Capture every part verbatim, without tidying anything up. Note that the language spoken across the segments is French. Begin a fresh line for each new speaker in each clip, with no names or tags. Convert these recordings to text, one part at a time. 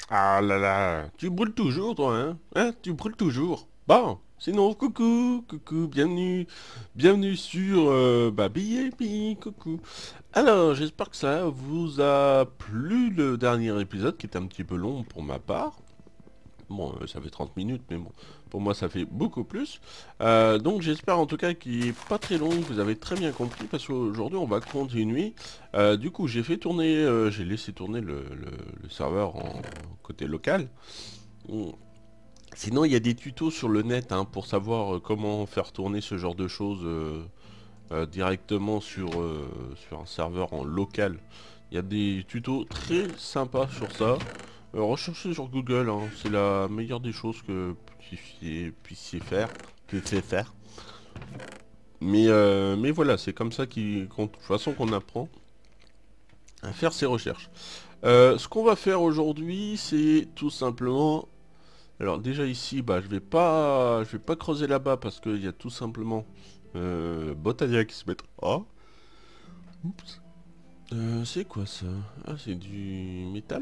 Ah là là, tu brûles toujours toi, hein? Hein, tu brûles toujours. Bon, sinon, coucou, coucou, bienvenue, bienvenue sur euh, bah, B A B, coucou. Alors, j'espère que ça vous a plu le dernier épisode qui était un petit peu long pour ma part. Bon, euh, ça fait trente minutes, mais bon, pour moi ça fait beaucoup plus. Euh, donc j'espère en tout cas qu'il est pas très long, que vous avez très bien compris, parce qu'aujourd'hui on va continuer. Euh, du coup, j'ai fait tourner, euh, j'ai laissé tourner le, le- le serveur en côté local. On- Sinon, il y a des tutos sur le net hein, pour savoir euh, comment faire tourner ce genre de choses euh, euh, directement sur, euh, sur un serveur en local. Il y a des tutos très sympas sur ça. Euh, recherchez sur Google, hein, c'est la meilleure des choses que vous puissiez, puissiez faire. Puissiez faire. Mais, euh, mais voilà, c'est comme ça qu'il, qu'on- de toute façon qu'on apprend à faire ses recherches. Euh, ce qu'on va faire aujourd'hui, c'est tout simplement... Alors déjà ici, bah, je vais pas, je vais pas creuser là-bas parce qu'il y a tout simplement euh, Botadia qui se mettra. Oups. Euh, c'est quoi ça? Ah, c'est du métal?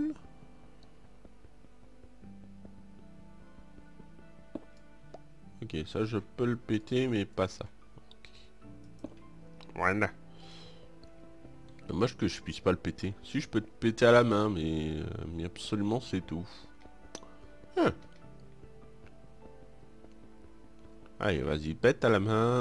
Ok, ça je peux le péter, mais pas ça. Ok. Voilà. Dommage que je puisse pas le péter. Si, je peux te péter à la main, mais, euh, mais absolument c'est tout. Ah. Allez, vas-y, pète à la main.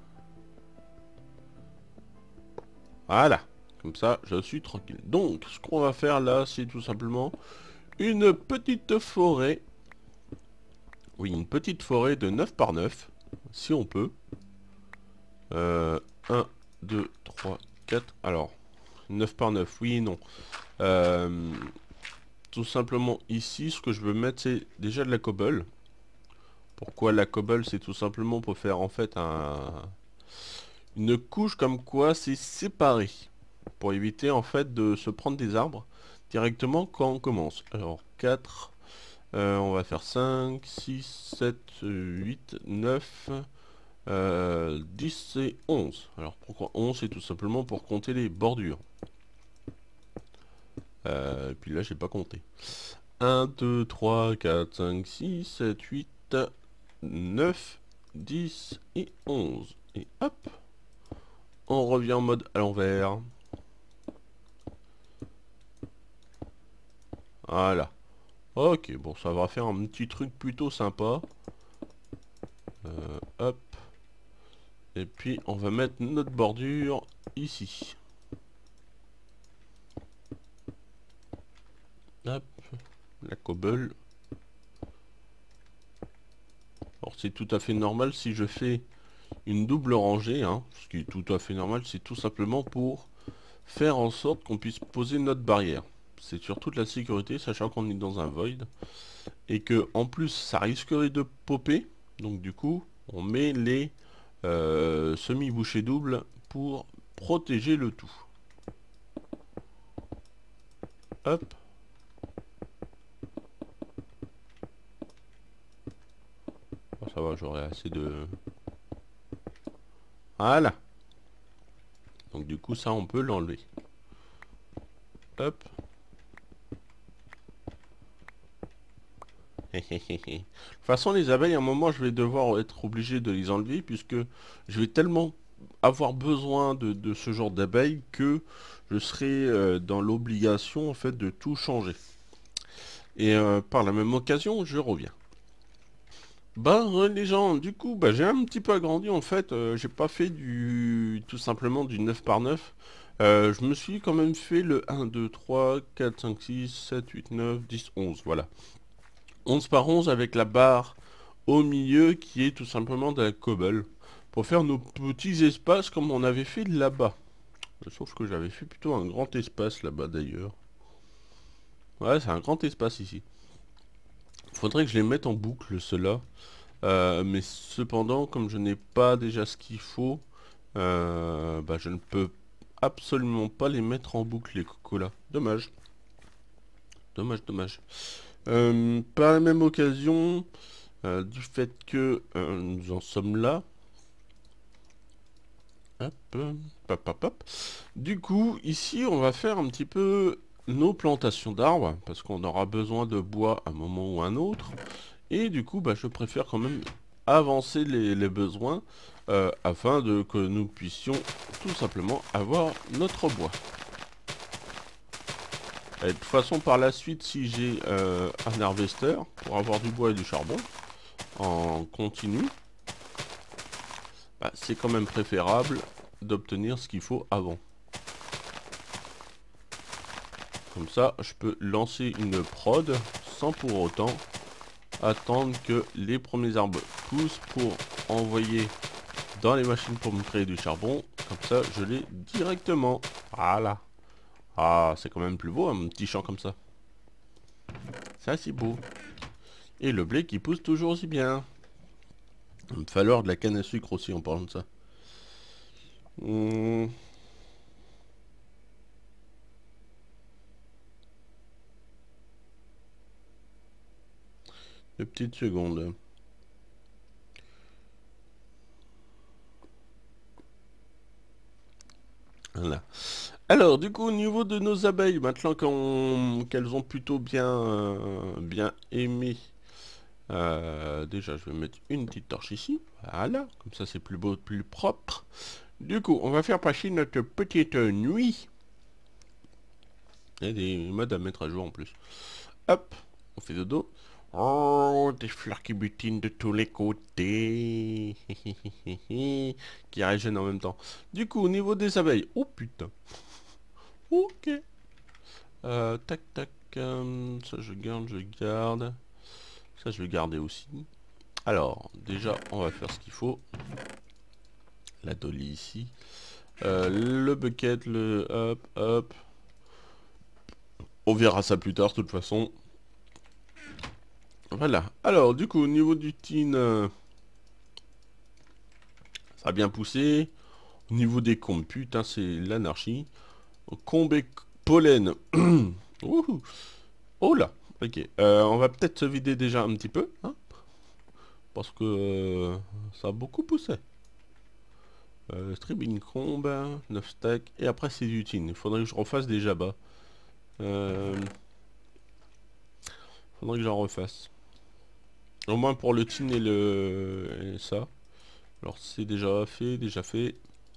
Voilà. Comme ça, je suis tranquille. Donc, ce qu'on va faire là, c'est tout simplement une petite forêt. Oui, une petite forêt de neuf par neuf, si on peut. Euh, un, deux, trois, quatre. Alors, neuf par neuf, oui et non. Euh, tout simplement ici, ce que je veux mettre, c'est déjà de la cobble. Pourquoi la cobble? C'est tout simplement pour faire en fait un, une couche comme quoi c'est séparé. Pour éviter en fait de se prendre des arbres directement quand on commence. Alors quatre, euh, on va faire cinq, six, sept, huit, neuf, euh, dix et onze. Alors pourquoi onze? C'est tout simplement pour compter les bordures. Euh, et puis là j'ai pas compté. un, deux, trois, quatre, cinq, six, sept, huit, neuf, dix et onze. Et hop, on revient en mode à l'envers. Voilà. Ok, bon, ça va faire un petit truc plutôt sympa. Euh, hop. Et puis, on va mettre notre bordure ici. Hop, la cobble. Alors, c'est tout à fait normal si je fais une double rangée, hein. Ce qui est tout à fait normal, c'est tout simplement pour faire en sorte qu'on puisse poser notre barrière. C'est sur toute la sécurité, sachant qu'on est dans un void. Et que, en plus, ça risquerait de popper. Donc, du coup, on met les euh, semi-bouchées doubles pour protéger le tout. Hop. Bon, ça va, j'aurai assez de... Voilà. Donc, du coup, ça, on peut l'enlever. Hop. De toute façon, les abeilles, à un moment, je vais devoir être obligé de les enlever puisque je vais tellement avoir besoin de, de ce genre d'abeilles que je serai euh, dans l'obligation en fait de tout changer. Et euh, par la même occasion, je reviens. Bah euh, les gens, du coup, bah, j'ai un petit peu agrandi en fait. Euh, j'ai pas fait du tout simplement du neuf par neuf. Euh, je me suis quand même fait le un, deux, trois, quatre, cinq, six, sept, huit, neuf, dix, onze. Voilà. onze par onze avec la barre au milieu qui est tout simplement de la cobble pour faire nos petits espaces comme on avait fait là-bas. Sauf que j'avais fait plutôt un grand espace là-bas d'ailleurs. Ouais, c'est un grand espace ici. Faudrait que je les mette en boucle ceux-là. Euh, mais cependant, comme je n'ai pas déjà ce qu'il faut, euh, bah, je ne peux absolument pas les mettre en boucle les cocos là. Dommage. Dommage, dommage. Euh, par la même occasion, euh, du fait que euh, nous en sommes là, hop, hop, hop, hop. Du coup, ici, on va faire un petit peu nos plantations d'arbres, parce qu'on aura besoin de bois à un moment ou un autre. Et du coup, bah, je préfère quand même avancer les, les besoins euh, afin de que nous puissions tout simplement avoir notre bois. Et de toute façon, par la suite, si j'ai euh, un harvester pour avoir du bois et du charbon en continu, bah, c'est quand même préférable d'obtenir ce qu'il faut avant. Comme ça, je peux lancer une prod sans pour autant attendre que les premiers arbres poussent pour envoyer dans les machines pour me créer du charbon. Comme ça, je l'ai directement. Voilà. Ah, c'est quand même plus beau, un petit champ comme ça. Ça, c'est beau. Et le blé qui pousse toujours aussi bien. Il va me falloir de la canne à sucre aussi en parlant de ça. Hum. Deux petites secondes. Voilà. Alors, du coup, au niveau de nos abeilles, maintenant qu'elles ont plutôt bien, euh, bien aimé, euh, déjà, je vais mettre une petite torche ici. Voilà, comme ça, c'est plus beau, plus propre. Du coup, on va faire passer notre petite nuit. Il y a des modes à mettre à jour en plus. Hop, on fait dodo. Oh, des fleurs qui butinent de tous les côtés. Qui régènent en même temps. Du coup, au niveau des abeilles. Oh putain. Ok. Euh, tac, tac. euh, ça, je garde, je garde. Ça, je vais garder aussi. Alors, déjà, on va faire ce qu'il faut. La dolly ici. Euh, le bucket, le hop, hop. On verra ça plus tard, de toute façon. Voilà. Alors, du coup, au niveau du tin, euh, ça a bien poussé. Au niveau des combes, putain, c'est l'anarchie. Combes et pollen. Wouhou. Oh là. Ok. Euh, on va peut-être se vider déjà un petit peu. Hein, parce que euh, ça a beaucoup poussé. Euh, Stribbing combe, neuf stacks. Et après, c'est du tin. Il faudrait que je refasse des jabas. Euh, faudrait que j'en refasse. Au moins pour le tin et le... et ça. Alors c'est déjà fait, déjà fait.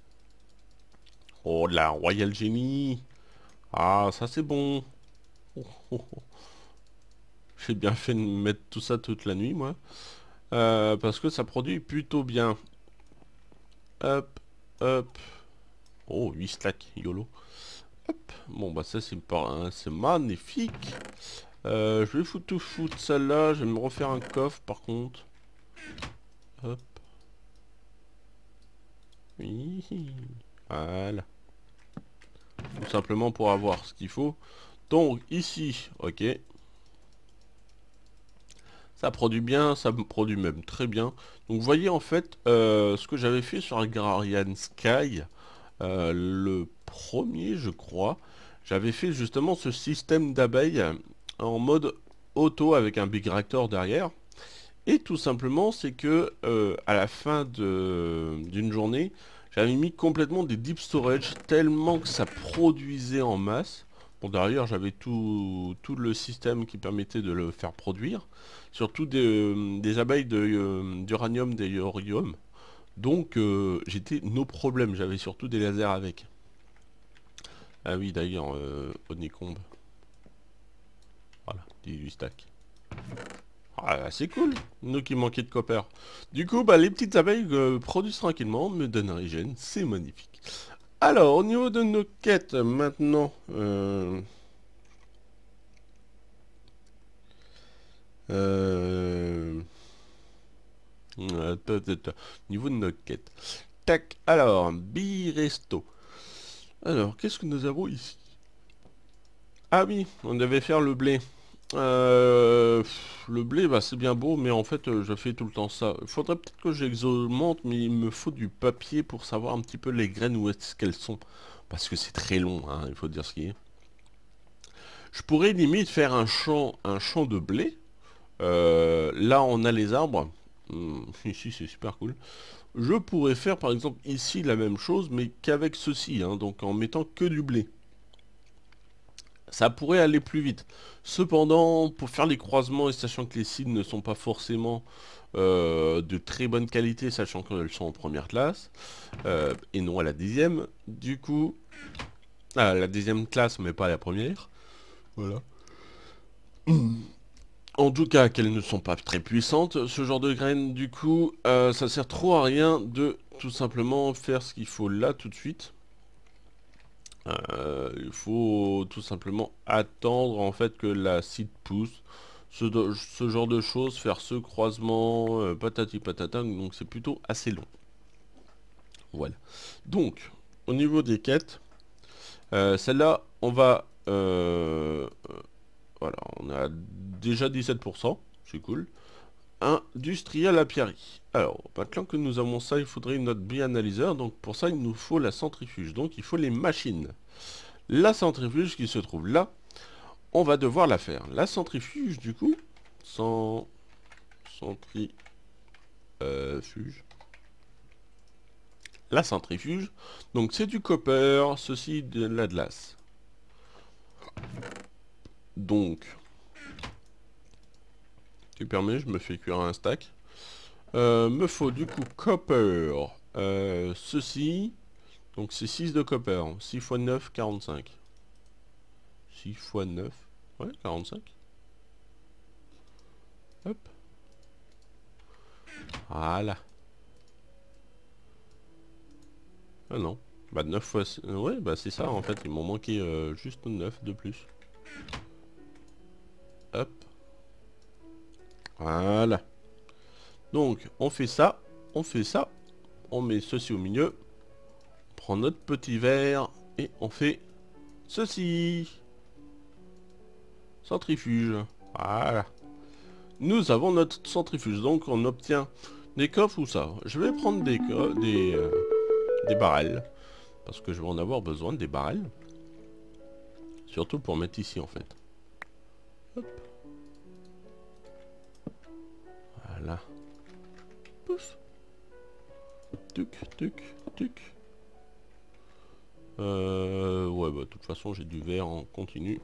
Oh la Royal Genie. Ah ça c'est bon. Oh, oh, oh. J'ai bien fait de mettre tout ça toute la nuit moi. Euh, parce que ça produit plutôt bien. Hop, hop. Oh huit stacks, YOLO. Hop. Bon bah ça c'est pas c'est magnifique. Euh, je vais foutre tout foutre celle-là. Je vais me refaire un coffre par contre. Hop. Oui. Voilà. Tout simplement pour avoir ce qu'il faut. Donc ici, ok. Ça produit bien, ça me produit même très bien. Donc vous voyez en fait euh, ce que j'avais fait sur Agrarian Sky, euh, le premier je crois. J'avais fait justement ce système d'abeilles en mode auto avec un big reactor derrière. Et tout simplement c'est que euh, à la fin de d'une journée, j'avais mis complètement des deep storage tellement que ça produisait en masse. Bon derrière j'avais tout, tout le système qui permettait de le faire produire. Surtout des, euh, des abeilles de, euh, d'uranium, des urium. Donc euh, j'étais no problème, j'avais surtout des lasers avec. Ah oui d'ailleurs, euh, Honeycomb. Voilà, dix-huit stacks. Ah, c'est cool, nous qui manquait de copper. Du coup, bah, les petites abeilles euh, produisent tranquillement, me donnent un régène, c'est magnifique. Alors, au niveau de nos quêtes, maintenant... Euh, euh, attends, attends, attends. Au niveau de nos quêtes. Tac, alors, Biresto. Alors, qu'est-ce que nous avons ici? Ah oui, on devait faire le blé. Euh, le blé, bah, c'est bien beau, mais en fait, euh, je fais tout le temps ça. Il faudrait peut-être que j'exaumente, mais il me faut du papier pour savoir un petit peu les graines où est-ce qu'elles sont. Parce que c'est très long, hein, il faut dire ce qui est. Je pourrais limite faire un champ, un champ de blé. Euh, là, on a les arbres. Hum, ici, c'est super cool. Je pourrais faire, par exemple, ici, la même chose, mais qu'avec ceci, hein, donc en mettant que du blé. Ça pourrait aller plus vite. Cependant, pour faire les croisements et sachant que les seeds ne sont pas forcément euh, de très bonne qualité, sachant qu'elles sont en première classe, euh, et non à la dixième, du coup, à la dixième classe, mais pas à la première, voilà. En tout cas, qu'elles ne sont pas très puissantes, ce genre de graines, du coup, euh, ça sert trop à rien de tout simplement faire ce qu'il faut là tout de suite. Euh, il faut tout simplement attendre en fait que la seed pousse, ce, ce genre de choses, faire ce croisement, euh, patati patata, donc c'est plutôt assez long. Voilà. Donc, au niveau des quêtes, euh, celle-là, on va... Euh, euh, voilà, on a déjà dix-sept pour cent, c'est cool. Industrial apiary. Alors, maintenant que nous avons ça, il faudrait notre bioanalyseur. Donc pour ça, il nous faut la centrifuge. Donc il faut les machines. La centrifuge qui se trouve là, on va devoir la faire. La centrifuge, du coup, sans centrifuge. La centrifuge. Donc c'est du copper, ceci de la glace. Donc, tu permets, je me fais cuire un stack. Euh, me faut du coup copper, euh, ceci, donc c'est six de copper, six fois neuf, quarante-cinq. six fois neuf, ouais, quarante-cinq. Hop. Voilà. Ah non, bah neuf fois... Ouais, bah c'est ça en fait, il m'en manquait euh, juste neuf de plus. Hop. Voilà. Donc, on fait ça, on fait ça, on met ceci au milieu, on prend notre petit verre et on fait ceci. Centrifuge. Voilà. Nous avons notre centrifuge, donc on obtient des coffres ou ça. Je vais prendre des, des, euh, des barrels, parce que je vais en avoir besoin des barrels. Surtout pour mettre ici en fait. Hop. Voilà. Pouf. Tuc, tuc, tuc. Euh, ouais, bah de toute façon j'ai du verre en continu.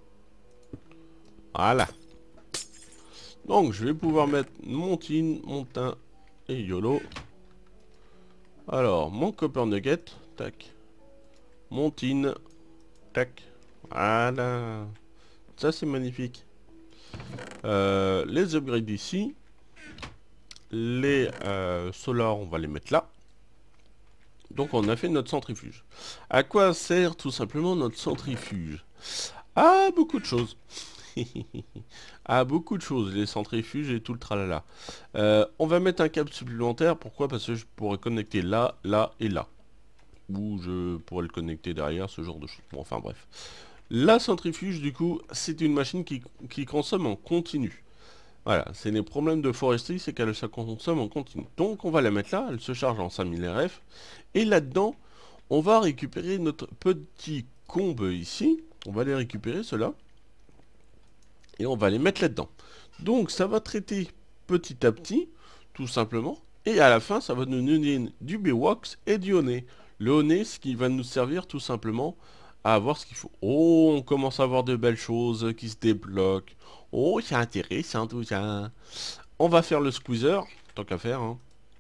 Voilà. Donc je vais pouvoir mettre mon tin, mon thym et YOLO. Alors, mon copper nugget, tac. Mon tin, tac. Voilà. Ça c'est magnifique. Euh, les upgrades ici. Les euh, solars, on va les mettre là. Donc on a fait notre centrifuge. À quoi sert tout simplement notre centrifuge? Ah, beaucoup de choses. Ah, beaucoup de choses, les centrifuges et tout le tralala. Euh, on va mettre un câble supplémentaire, pourquoi? Parce que je pourrais connecter là, là et là. Ou je pourrais le connecter derrière, ce genre de choses. Bon, enfin bref. La centrifuge, du coup, c'est une machine qui, qui consomme en continu. Voilà, c'est les problèmes de foresterie, c'est qu'elle se consomme en continu. Donc on va la mettre là, elle se charge en cinq mille R F. Et là-dedans, on va récupérer notre petit combe ici. On va les récupérer, ceux-là. Et on va les mettre là-dedans. Donc ça va traiter petit à petit, tout simplement. Et à la fin, ça va nous donner du Bewox et du honey. Le honey, ce qui va nous servir tout simplement à avoir ce qu'il faut. Oh, on commence à avoir de belles choses qui se débloquent. Oh, c'est intéressant tout ça. On va faire le squeezer, tant qu'à faire. Hein.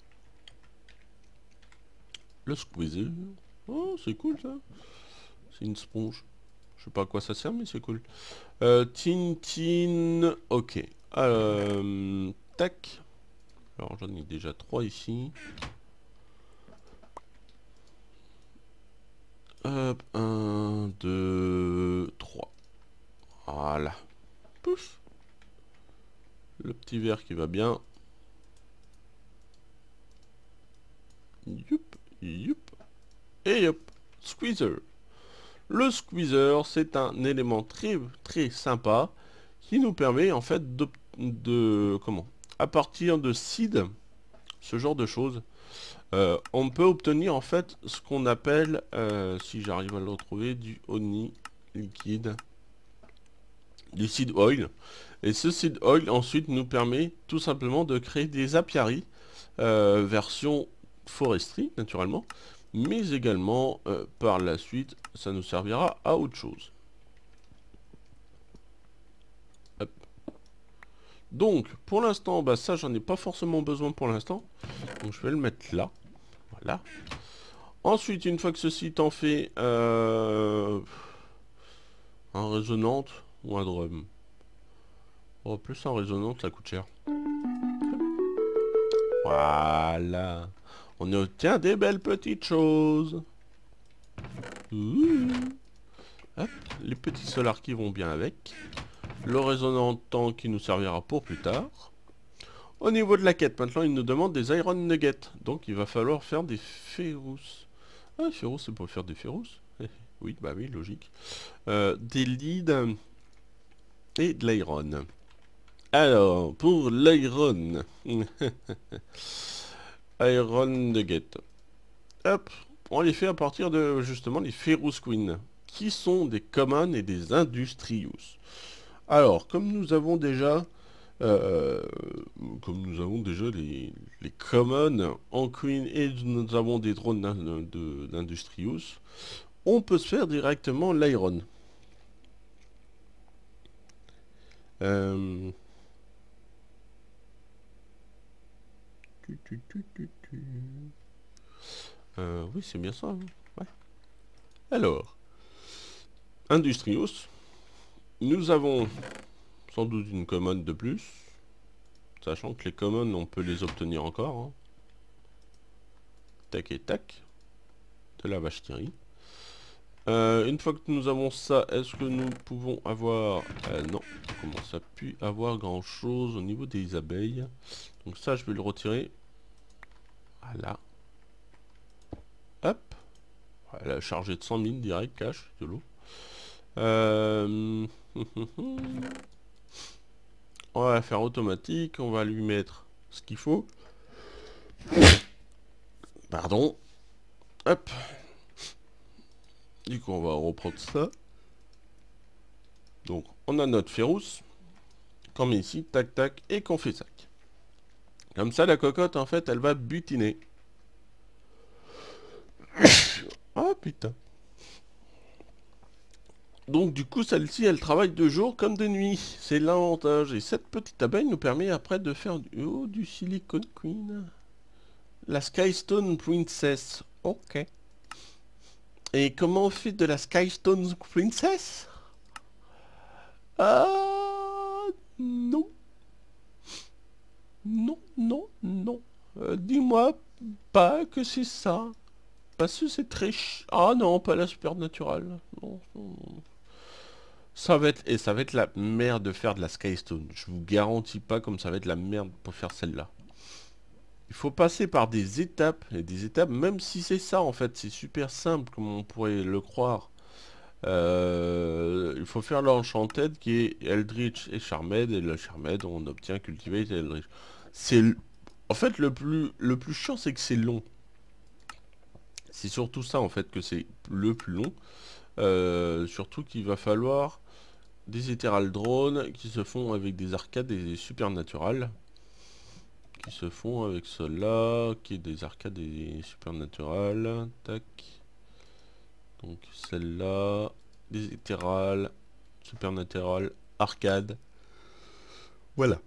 Le squeezer. Oh, c'est cool ça. C'est une sponge. Je sais pas à quoi ça sert, mais c'est cool. Euh, Tintin. Ok. Euh, tac. Alors j'en ai déjà trois ici. Hop, un, deux, trois. Voilà. Pouf. Le petit verre qui va bien. Youp, youp. Et hop. Squeezer. Le squeezer, c'est un élément très très sympa qui nous permet en fait de, de comment à partir de seed, ce genre de choses, euh, on peut obtenir en fait ce qu'on appelle, euh, si j'arrive à le retrouver, du honey liquide, du seed oil. Et ce seed oil ensuite nous permet tout simplement de créer des apiaries, euh, version foresterie naturellement, mais également euh, par la suite ça nous servira à autre chose. Donc, pour l'instant, bah ça, j'en ai pas forcément besoin pour l'instant. Donc, je vais le mettre là. Voilà. Ensuite, une fois que ceci est en fait, euh, un résonante ou un drum. Oh, plus un résonante, ça coûte cher. Voilà. On obtient des belles petites choses. Ouh. Hop, les petits solars qui vont bien avec. Le résonant qui nous servira pour plus tard. Au niveau de la quête, maintenant, il nous demande des Iron Nuggets. Donc, il va falloir faire des ferrous. Ah, ferrous, c'est pour faire des ferrous. Oui, bah oui, logique. Euh, des leads et de l'iron. Alors, pour l'iron. Iron Nugget. Hop, on les fait à partir de, justement, les Ferrous Queen, qui sont des Common et des Industrious. Alors, comme nous avons déjà... Euh, comme nous avons déjà les, les Common en Queen et nous avons des drones d'Industrious, on peut se faire directement l'Iron. Euh... Tu, tu, tu, tu, tu. Euh, oui, c'est bien ça. Hein. Ouais. Alors, Industrious, nous avons sans doute une commande de plus, sachant que les commones, on peut les obtenir encore. Hein. Tac et tac, de la vache Thierry. Euh, une fois que nous avons ça, est-ce que nous pouvons avoir... Euh, non, on commence à plus avoir grand chose au niveau des abeilles. Donc ça, je vais le retirer. Voilà. Hop. Voilà, chargé de cent mille direct, cash, de l'eau. Euh... on va la faire automatique, on va lui mettre ce qu'il faut. Pardon. Hop. Du coup, on va reprendre ça. Donc, on a notre Ferrous. Qu'on met ici, tac, tac, et qu'on fait sac. Comme ça, la cocotte, en fait, elle va butiner. Ah, putain. Donc, du coup, celle-ci, elle travaille de jour comme de nuit. C'est l'avantage. Et cette petite abeille nous permet après de faire du, oh, du Silicon Queen. La Skystone Princess. Ok. Et comment on fait de la Skystone Princess? Ah non. Non, non, non. Euh, Dis-moi pas que c'est ça. Parce que c'est très ch... Ah non, pas la Supernatural. Non, non, non. Ça va être... Et ça va être la merde de faire de la Skystone. Je vous garantis pas comme ça va être la merde pour faire celle-là. Il faut passer par des étapes. Et des étapes, même si c'est ça en fait. C'est super simple comme on pourrait le croire. Euh, il faut faire l'Enchanted qui est Eldritch et Charmed. Et le Charmed, on obtient Cultivate et Eldritch. C'est... En fait, le plus, le plus chiant, c'est que c'est long. C'est surtout ça, en fait, que c'est le plus long. Euh, surtout qu'il va falloir des Ethereal Drones qui se font avec des arcades et des Supernatural. Qui se font avec cela, qui est des arcades et des Supernatural. Tac. Donc celle-là, des Ethereal, Supernatural, arcade. Voilà.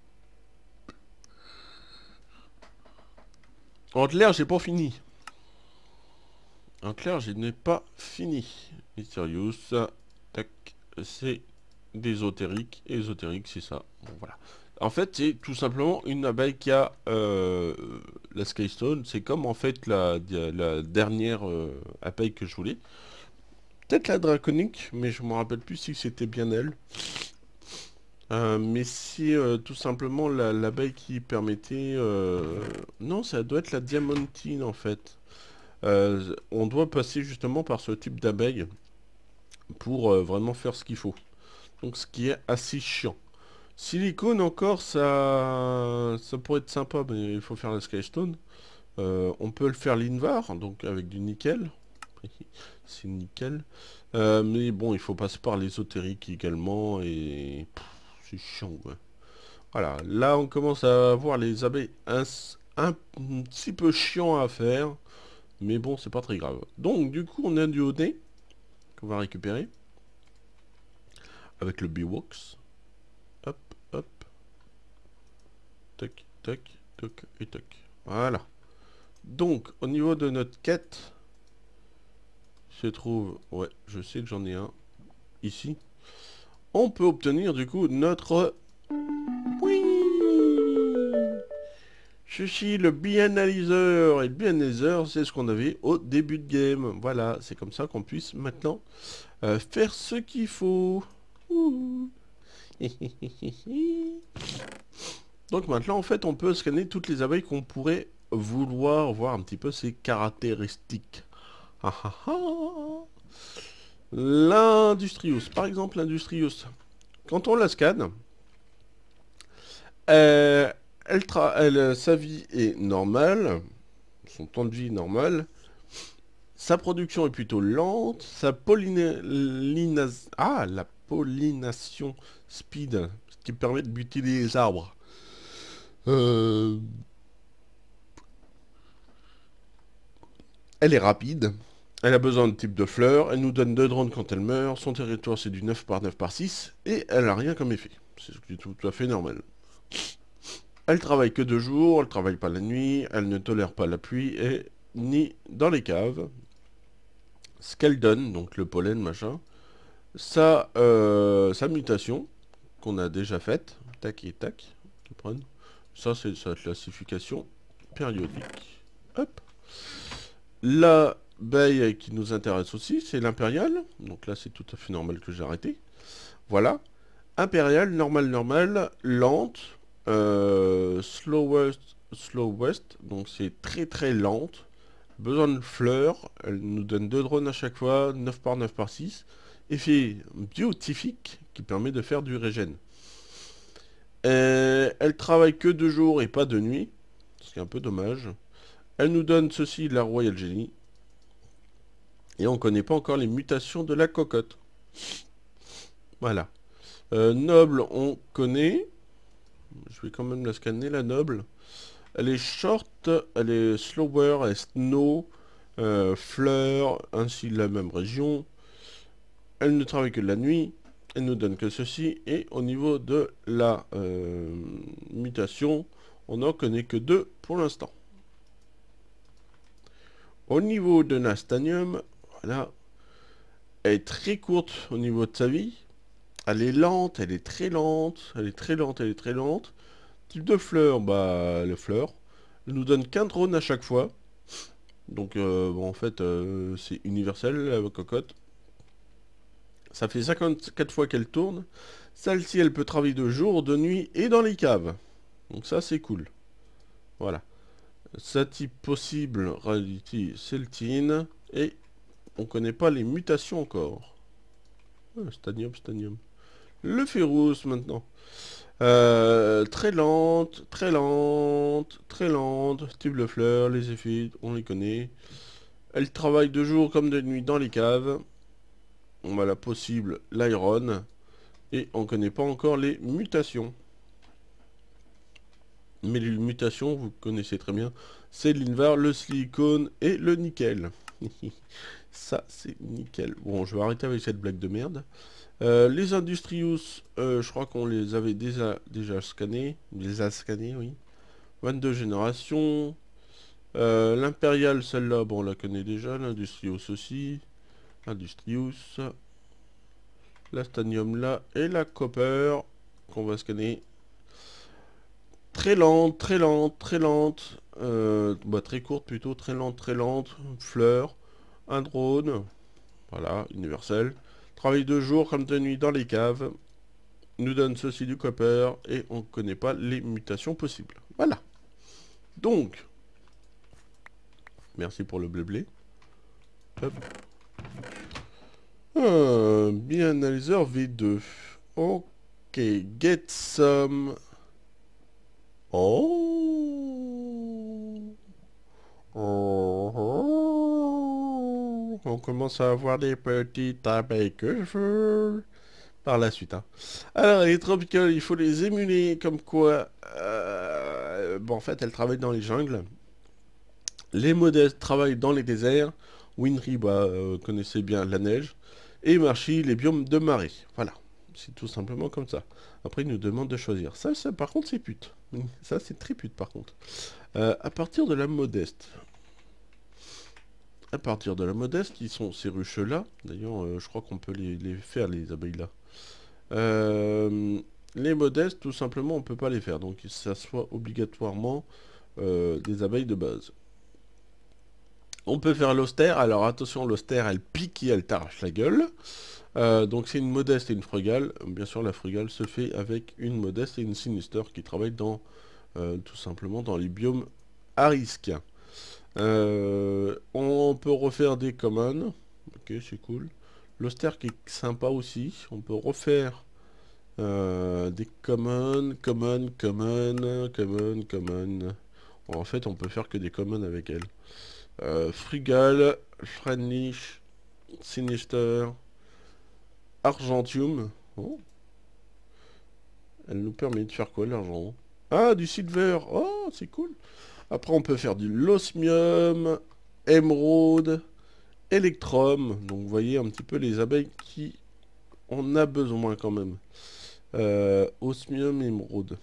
En clair, j'ai pas fini. En clair, je n'ai pas fini. Mysterious, tac, c'est d'ésotérique. Ésotérique, c'est ça. Bon, voilà. En fait, c'est tout simplement une abeille qui a euh, la Skystone. C'est comme en fait la, la dernière euh, abeille que je voulais. Peut-être la draconique, mais je me rappelle plus si c'était bien elle. Euh, mais c'est euh, tout simplement l'abeille qui permettait... Euh... Non, ça doit être la diamantine en fait. Euh, on doit passer justement par ce type d'abeille pour euh, vraiment faire ce qu'il faut. Donc ce qui est assez chiant. Silicone encore, ça, ça pourrait être sympa, mais il faut faire la Skystone. Euh, on peut le faire l'Invar, donc avec du nickel. C'est nickel. Euh, mais bon, il faut passer par l'ésotérique également, et c'est chiant, ouais. Voilà, là on commence à avoir les abeilles un, un petit peu chiant à faire. Mais bon, c'est pas très grave. Donc, du coup, on a du honey qu'on va récupérer. Avec le Beeworks. Hop, hop. tac, tac, tac et tac. Voilà. Donc, au niveau de notre quête, se trouve... Ouais, je sais que j'en ai un. Ici. On peut obtenir, du coup, notre... Oui. Ceci, le bianalyseur. Et le bianalyseur, c'est ce qu'on avait au début de game. Voilà, c'est comme ça qu'on puisse maintenant euh, faire ce qu'il faut. Ouh. Donc maintenant, en fait, on peut scanner toutes les abeilles qu'on pourrait vouloir voir un petit peu ses caractéristiques. Ah, ah, ah. L'Industrius, par exemple, l'Industrius, quand on la scanne, euh, elle tra elle, sa vie est normale, son temps de vie est normal, sa production est plutôt lente, sa pollinas... ah, la pollination speed, ce qui permet de buter les arbres. Euh... Elle est rapide, elle a besoin de type de fleurs, elle nous donne deux drones quand elle meurt, son territoire c'est du neuf par neuf par six, et elle a rien comme effet. C'est ce qui est tout à fait normal. Elle travaille que deux jours, elle travaille pas la nuit, elle ne tolère pas la pluie, et ni dans les caves. Ce qu'elle donne, donc le pollen, machin, sa, euh, sa mutation, qu'on a déjà faite, tac et tac, ça c'est sa classification périodique. Hop. L'abeille qui nous intéresse aussi, c'est l'impériale. Donc là, c'est tout à fait normal que j'ai arrêté. Voilà. Impériale, normale, normale, lente, euh, slowest, slowest. Donc c'est très très lente. Besoin de fleurs. Elle nous donne deux drones à chaque fois, neuf par neuf par six. Effet biotifique qui permet de faire du régène. Euh, elle travaille que de jour et pas de nuit. Ce qui est un peu dommage. Elle nous donne ceci, la Royal Jelly. Et on ne connaît pas encore les mutations de la cocotte. Voilà. Euh, noble, on connaît. Je vais quand même la scanner, la noble. Elle est short, elle est slower, elle est snow, euh, fleur, ainsi la même région. Elle ne travaille que de la nuit. Elle nous donne que ceci. Et au niveau de la euh, mutation, on n'en connaît que deux pour l'instant. Au niveau de Nastanium, voilà, elle est très courte au niveau de sa vie. Elle est lente, elle est très lente, elle est très lente, elle est très lente. Type de fleur, bah, les fleurs. Elle nous donne qu'un drone à chaque fois. Donc, euh, bon, en fait, euh, c'est universel, la cocotte. Ça fait cinquante-quatre fois qu'elle tourne. Celle-ci, elle peut travailler de jour, de nuit et dans les caves. Donc ça, c'est cool. Voilà. Sa type possible, Rarity, Celtine, et on connaît pas les mutations encore. Ah, stadium, stadium. Le Féroce maintenant. Euh, très lente, très lente, très lente, type de fleur, les effets, on les connaît. Elle travaille de jour comme de nuit dans les caves. On a la possible, l'Iron, et on connaît pas encore les mutations. Mais les mutations, vous connaissez très bien, c'est l'invar, le silicone et le nickel. Ça, c'est nickel. Bon, je vais arrêter avec cette blague de merde. Euh, les Industrius, euh, je crois qu'on les avait déjà, déjà scannés. Les a scannés, oui. vingt-deux générations. Euh, L'Impérial, celle-là, bon, on la connaît déjà. L'Industrius aussi. Industrius. L'Astanium là. Et la Copper, qu'on va scanner. Très lente, très lente, très lente, euh, bah, très courte plutôt, très lente, très lente, fleur, un drone, voilà, universel, travaille de jour comme de nuit dans les caves, nous donne ceci du copper, et on ne connaît pas les mutations possibles. Voilà. Donc, merci pour le blé-blé. Hop. Ah, bianalyseur V deux. Ok, get some... Oh. Oh. On commence à avoir des petites abeilles que je veux. Par la suite. Hein. Alors, les tropicales, il faut les émuler comme quoi... Euh, bon, en fait, elles travaillent dans les jungles. Les modestes travaillent dans les déserts. Winry, bah, euh, connaissez bien la neige. Et Marchi, les biomes de marée. Voilà. C'est tout simplement comme ça. Après, il nous demande de choisir. Ça, ça par contre, c'est pute. Ça, c'est très pute, par contre. Euh, à partir de la modeste. À partir de la modeste, qui sont ces ruches-là. D'ailleurs, euh, je crois qu'on peut les, les faire, les abeilles-là. Euh, les modestes, tout simplement, on peut pas les faire. Donc, ça soit obligatoirement euh, des abeilles de base. On peut faire l'austère. Alors, attention, l'austère, elle pique et elle t'arrache la gueule. Euh, donc, c'est une modeste et une frugale. Bien sûr, la frugale se fait avec une modeste et une sinister qui travaillent dans, euh, tout simplement, dans les biomes à risque. Euh, on peut refaire des commons. Ok, c'est cool. L'austère qui est sympa aussi. On peut refaire euh, des commons, common, common, common, common. En fait, on peut faire que des commons avec elle. Euh, Frugal, Friendlich, Sinister, Argentium. Oh. Elle nous permet de faire quoi l'argent? Ah, du silver. Oh, c'est cool. Après, on peut faire du losmium, émeraude, électrum. Donc, vous voyez un petit peu les abeilles qui on a besoin quand même. Euh, osmium, émeraude.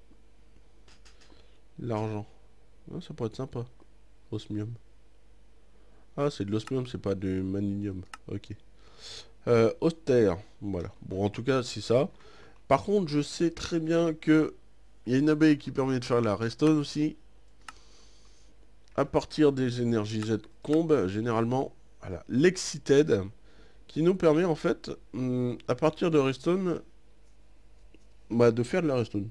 L'argent. Ah, ça pourrait être sympa. Osmium. Ah, c'est de l'osmium, c'est pas du maninium. Ok. Euh, austère. Voilà. Bon, en tout cas, c'est ça. Par contre, je sais très bien que il y a une abeille qui permet de faire la redstone aussi. À partir des énergies Z combe, généralement, voilà, l'excited, qui nous permet en fait, hum, à partir de redstone, bah, de faire de la redstone.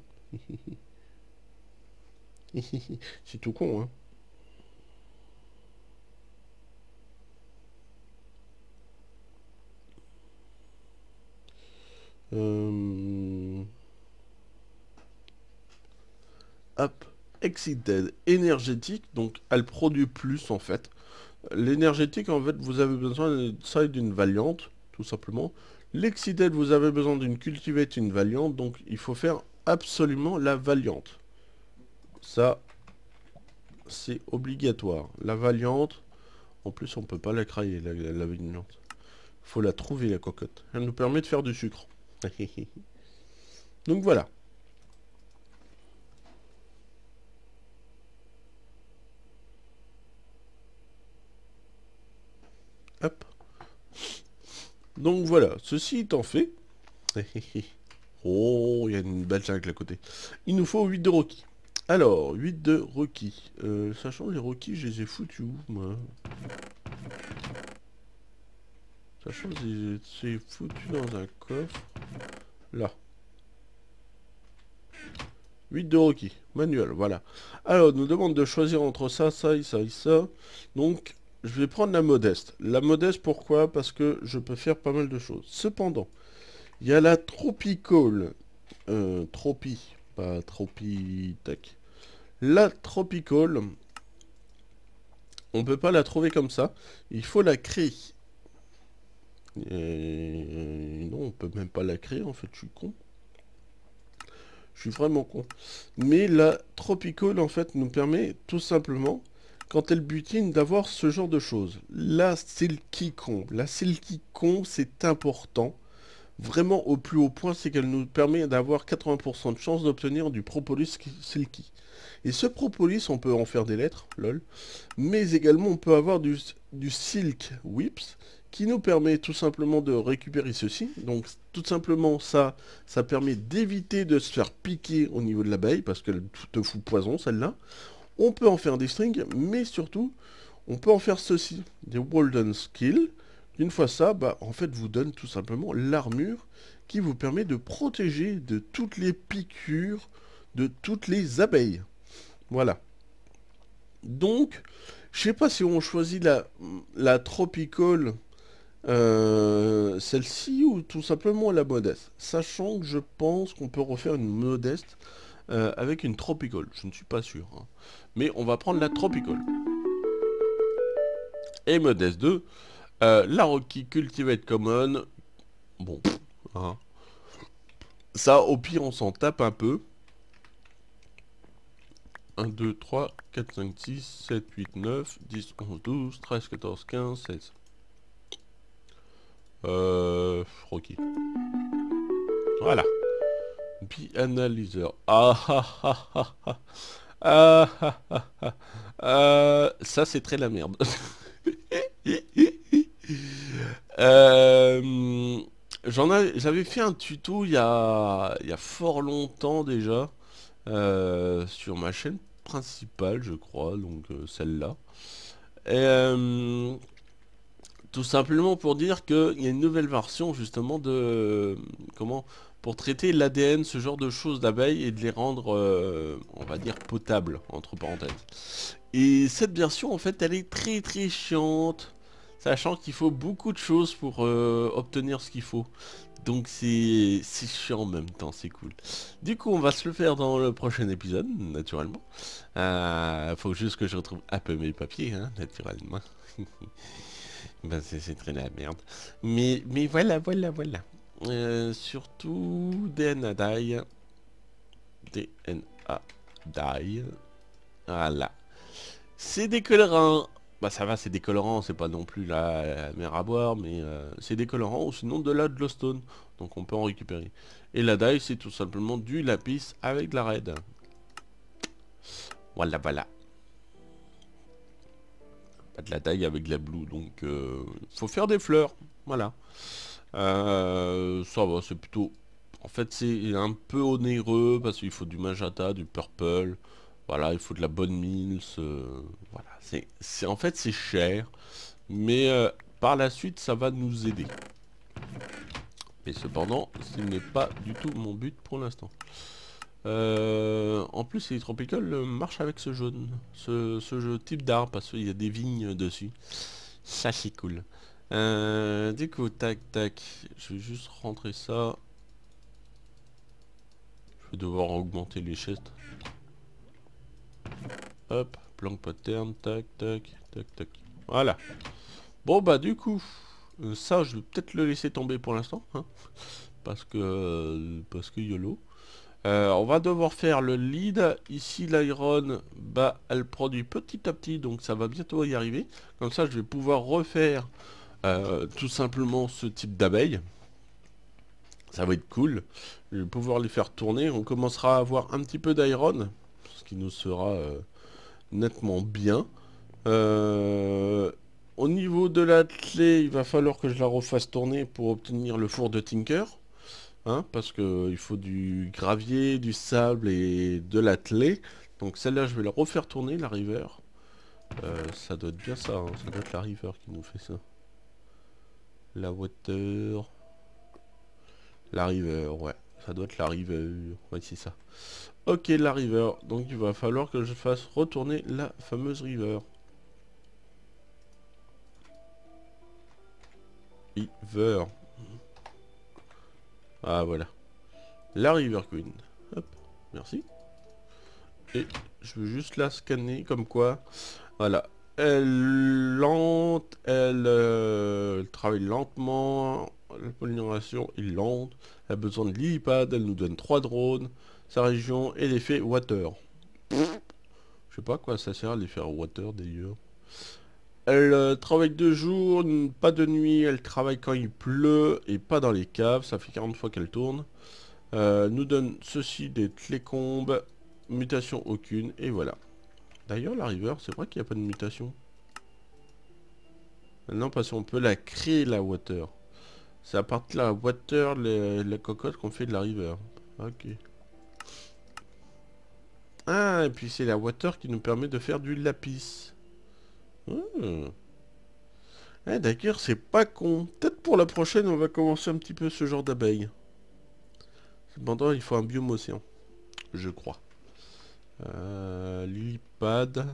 C'est tout con, hein. Euh... Hop, excited, énergétique, donc elle produit plus en fait. L'énergétique, en fait, vous avez besoin de ça et d'une valiante, tout simplement. L'excited, vous avez besoin d'une cultivate, une valiante, donc il faut faire absolument la valiante. Ça, c'est obligatoire. La valiante, en plus, on peut pas la crailler, la, la, la valiante. Faut la trouver, la cocotte. Elle nous permet de faire du sucre. Donc voilà. Hop. Donc voilà, ceci étant fait. Oh, il y a une belle jungle à côté. Il nous faut huit de Rocky. Alors, huit de Rocky. Euh, sachant les Rocky, je les ai foutus où, moi? Sachant que je les ai foutus dans un coffre. Là. huit de Rocky. Manuel, voilà. Alors, nous demande de choisir entre ça, ça et ça et ça. Donc, je vais prendre la modeste. La modeste, pourquoi? Parce que je peux faire pas mal de choses. Cependant, il y a la Tropical. Euh, Tropi. Pas Tropi... Tac. La Tropical. On peut pas la trouver comme ça. Il faut la créer. Et... Non, on peut même pas la créer, en fait, je suis con. Je suis vraiment con. Mais la Tropical, en fait, nous permet tout simplement, quand elle butine, d'avoir ce genre de choses. La Silky Comb. La Silky Comb, c'est important. Vraiment au plus haut point, c'est qu'elle nous permet d'avoir quatre-vingts pour cent de chance d'obtenir du Propolis Silky. Et ce Propolis, on peut en faire des lettres, lol. Mais également, on peut avoir du, du Silk Whips, qui nous permet tout simplement de récupérer ceci. Donc tout simplement ça, ça permet d'éviter de se faire piquer au niveau de l'abeille, parce qu'elle te fout poison celle-là. On peut en faire des strings, mais surtout, on peut en faire ceci, des Walden Skill. Une fois ça, bah, en fait, vous donne tout simplement l'armure qui vous permet de protéger de toutes les piqûres de toutes les abeilles. Voilà. Donc, je sais pas si on choisit la, la Tropical... Euh, celle-ci ou tout simplement la modeste, sachant que je pense qu'on peut refaire une modeste euh, avec une tropical, je ne suis pas sûr, hein. Mais on va prendre la tropical. Et modeste deux, euh, la Rocky Cultivate Common, bon, hein. Ça au pire on s'en tape un peu. un, deux, trois, quatre, cinq, six, sept, huit, neuf, dix, onze, douze, treize, quatorze, quinze, seize. Euh... Rocky. Voilà. Bi-analyseur. Ah ah ah ah ah. Ah ah ah ah. Euh, ça c'est très la merde. Euh, j'en ai, j'avais fait un tuto il y a, il y a fort longtemps déjà euh, sur ma chaîne principale, je crois, donc euh, celle-là. Et, euh, tout simplement pour dire qu'il y a une nouvelle version justement de euh, comment pour traiter l'A D N, ce genre de choses d'abeilles et de les rendre, euh, on va dire, potables entre parenthèses. Et cette version en fait, elle est très très chiante, sachant qu'il faut beaucoup de choses pour euh, obtenir ce qu'il faut. Donc c'est c'est chiant en même temps, c'est cool. Du coup, on va se le faire dans le prochain épisode, naturellement. Euh, faut juste que je retrouve un peu mes papiers, hein, naturellement. Ben c'est c'est très la merde. Mais, mais voilà, voilà, voilà. Euh, surtout D N A die. D N A die. Voilà. C'est décolorant. Bah ça va, c'est décolorant, c'est pas non plus la, la mer à boire, mais euh, c'est décolorant ou sinon de la glowstone. Donc on peut en récupérer. Et la die, c'est tout simplement du lapis avec de la red. Voilà, voilà. Pas de la die avec de la blue, donc euh, faut faire des fleurs. Voilà. Euh, ça va, c'est plutôt... En fait, c'est un peu onéreux parce qu'il faut du magenta, du purple. Voilà, il faut de la bonne mills. Euh, voilà, c'est, c'est en fait c'est cher, mais euh, par la suite, ça va nous aider. Mais cependant, ce n'est pas du tout mon but pour l'instant. Euh, en plus, les Tropical marche avec ce jaune, ce, ce jeu type d'arbre parce qu'il y a des vignes dessus. Ça, c'est cool. Euh, du coup, tac, tac. Je vais juste rentrer ça. Je vais devoir augmenter les chestes. Hop, plank pattern, tac, tac, tac, tac. Voilà. Bon, bah, du coup, euh, ça, je vais peut-être le laisser tomber pour l'instant. Hein, parce que, euh, parce que YOLO. Euh, on va devoir faire le lead. Ici, l'iron, bah, elle produit petit à petit, donc ça va bientôt y arriver. Comme ça, je vais pouvoir refaire euh, tout simplement ce type d'abeille. Ça va être cool. Je vais pouvoir les faire tourner. On commencera à avoir un petit peu d'iron, ce qui nous sera euh, nettement bien. Euh, au niveau de la clé, il va falloir que je la refasse tourner pour obtenir le four de Tinker. Hein, parce qu'il faut du gravier, du sable et de la clé. Donc celle-là, je vais la refaire tourner, la river. Euh, ça doit être bien ça, hein. Ça doit être la river qui nous fait ça. La water... La river, ouais. Ça doit être la river. Ouais, c'est ça. Ok, la river. Donc il va falloir que je fasse retourner la fameuse river. River. Ah, voilà. La river queen. Hop, merci. Et je veux juste la scanner comme quoi. Voilà. Elle lente, elle, euh, elle travaille lentement. La pollinisation est lente. Elle a besoin de lily-pad. Elle nous donne trois drones. Sa région et l'effet water. Je sais pas à quoi ça sert l'effet water d'ailleurs. Elle euh, travaille de jour, pas de nuit. Elle travaille quand il pleut et pas dans les caves. Ça fait quarante fois qu'elle tourne. Euh, nous donne ceci des télécombes. Mutation aucune. Et voilà. D'ailleurs, la river, c'est vrai qu'il n'y a pas de mutation. Non, parce qu'on peut la créer, la water. C'est à partir de la water, les, la cocotte, qu'on fait de la river. Ok. Ah, et puis c'est la water qui nous permet de faire du lapis. Hmm. Ah, d'accord, c'est pas con. Peut-être pour la prochaine, on va commencer un petit peu ce genre d'abeille. Cependant, il faut un biome océan. Je crois. Euh, Lilipad. De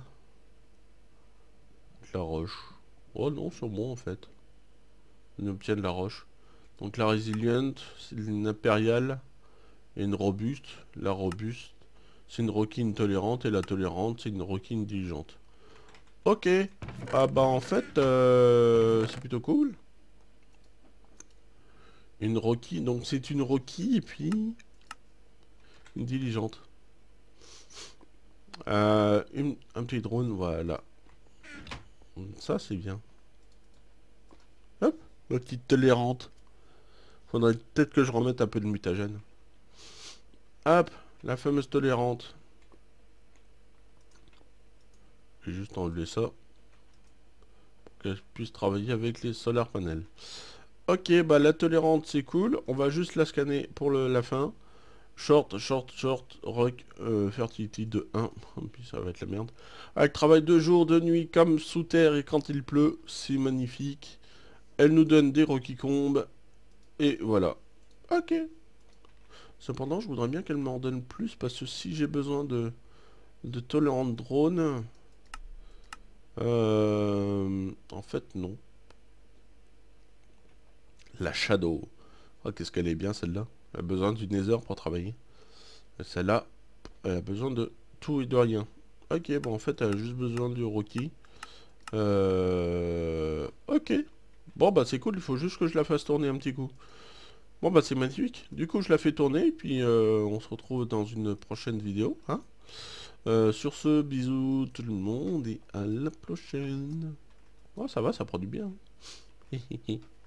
la roche. Oh non, c'est bon en fait. On obtient de la roche. Donc la resilient, c'est une impériale et une robuste. La robuste, c'est une roquine tolérante et la tolérante, c'est une roquine diligente. Ok. Ah bah en fait, euh, c'est plutôt cool. Une roquine, donc c'est une roquille et puis une diligente. Euh, une, un petit drone, voilà. Ça c'est bien. Hop, ma petite tolérante. Faudrait peut-être que je remette un peu de mutagène. Hop, la fameuse tolérante. Je vais juste enlever ça. Pour que je puisse travailler avec les solar panels. Ok, bah la tolérante c'est cool. On va juste la scanner pour le, la fin. Short, short, short, rock, euh, fertility de un. Puis ça va être la merde. Elle travaille de jour, de nuit, comme sous terre et quand il pleut. C'est magnifique. Elle nous donne des roquicombes. Et voilà. Ok. Cependant, je voudrais bien qu'elle m'en donne plus. Parce que si j'ai besoin de, de tolérante drone... Euh, en fait, non. La Shadow. Oh, qu'est-ce qu'elle est bien celle-là. Elle a besoin du Nether pour travailler. Celle-là, elle a besoin de tout et de rien. Ok, bon en fait elle a juste besoin du Rocky. Euh... Ok. Bon bah c'est cool, il faut juste que je la fasse tourner un petit coup. Bon bah c'est magnifique. Du coup je la fais tourner, et puis euh, on se retrouve dans une prochaine vidéo. Hein euh, sur ce, bisous tout le monde, et à la prochaine. Oh ça va, ça produit bien.